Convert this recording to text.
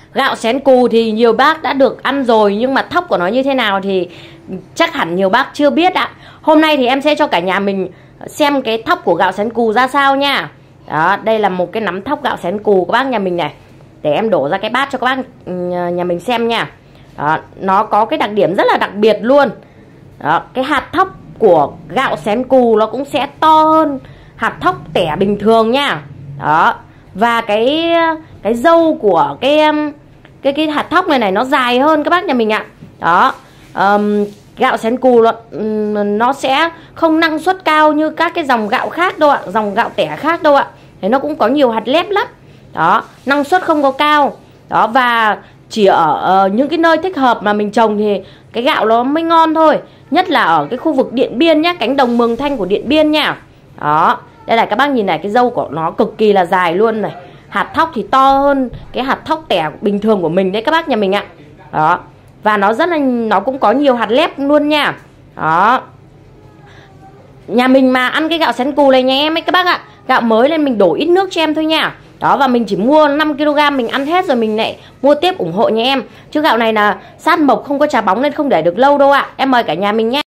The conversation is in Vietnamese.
Gạo xén cù thì nhiều bác đã được ăn rồi, nhưng mà thóc của nó như thế nào thì chắc hẳn nhiều bác chưa biết ạ. Hôm nay thì em sẽ cho cả nhà mình xem cái thóc của gạo xén cù ra sao nha. Đó, đây là một cái nắm thóc gạo xén cù các bác nhà mình này. Để em đổ ra cái bát cho các bác nhà mình xem nha. Đó, nó có cái đặc điểm rất là đặc biệt luôn. Đó, cái hạt thóc của gạo xén cù nó cũng sẽ to hơn hạt thóc tẻ bình thường nha. Đó, và cái dâu của cái hạt thóc này nó dài hơn các bác nhà mình ạ. Đó, gạo xén cù nó sẽ không năng suất cao như các cái dòng gạo khác đâu ạ, dòng gạo tẻ khác đâu ạ. Thế nó cũng có nhiều hạt lép lắm. Đó, năng suất không có cao. Đó, và chỉ ở những cái nơi thích hợp mà mình trồng thì cái gạo nó mới ngon thôi. Nhất là ở cái khu vực Điện Biên nhá, cánh đồng Mường Thanh của Điện Biên nha. Đó, đây là các bác nhìn này, cái dâu của nó cực kỳ là dài luôn này. Hạt thóc thì to hơn cái hạt thóc tẻ bình thường của mình đấy các bác nhà mình ạ. Đó, và nó cũng có nhiều hạt lép luôn nha. Đó, nhà mình mà ăn cái gạo xén cù này nhà em ấy các bác ạ, gạo mới nên mình đổ ít nước cho em thôi nha. Đó, và mình chỉ mua 5 kg, mình ăn hết rồi mình lại mua tiếp ủng hộ nhà em. Chứ gạo này là sát mộc, không có trà bóng nên không để được lâu đâu ạ. Em mời cả nhà mình nhé.